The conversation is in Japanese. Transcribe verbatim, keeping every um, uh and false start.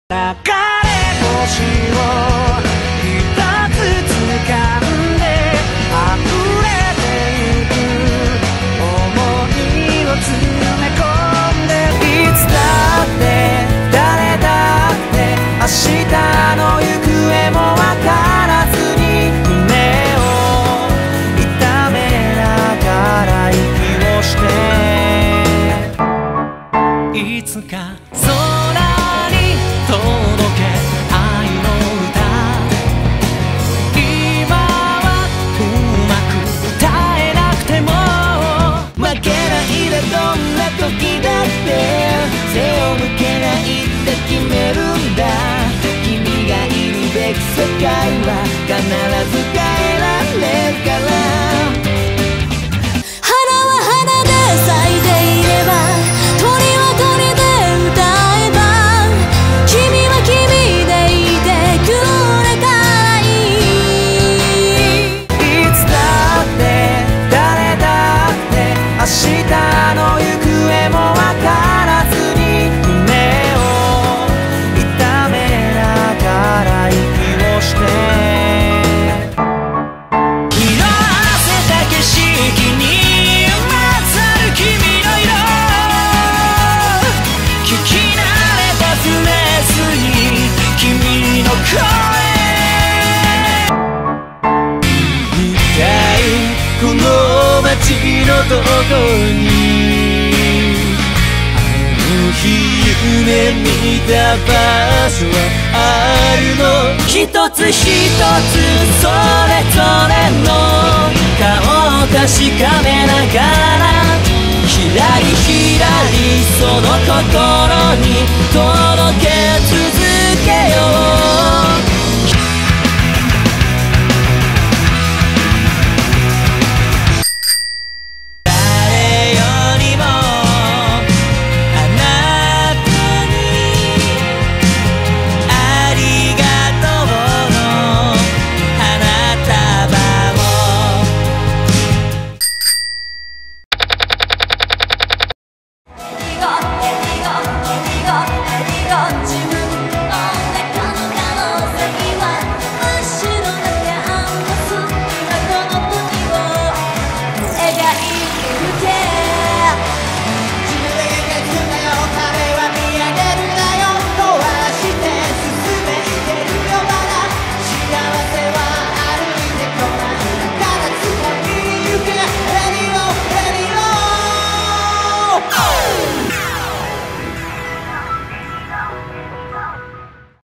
流れ星を一つ掴んで溢れてゆく想いを詰め込んでいつだって誰だって明日の行方もわからずに胸を痛めながら息をしていつか時だって背を向けないって決めるんだ君がいるべき世界は必ず変えられるから花は花で咲いていれば鳥は鳥で歌えば君は君でいてくれたらいいいつだって誰だって明日の行方もわからずに胸を痛めながら息をして色あせた景色に勝る君の色聞き慣れたフレーズに君の声一体この街のどこに夢見た場所はあるの一つ一つそれぞれの顔を確かめながらひらりひらりその心に届け